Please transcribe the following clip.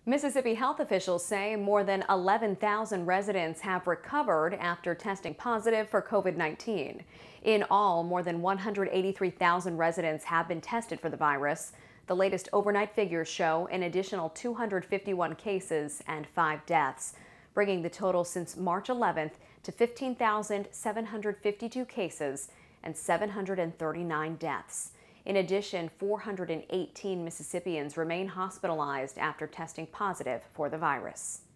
Mississippi health officials say more than 11,000 residents have recovered after testing positive for COVID-19. In all, more than 183,000 residents have been tested for the virus. The latest overnight figures show an additional 251 cases and 5 deaths, bringing the total since March 11th to 15,752 cases and 739 deaths. In addition, 418 Mississippians remain hospitalized after testing positive for the virus.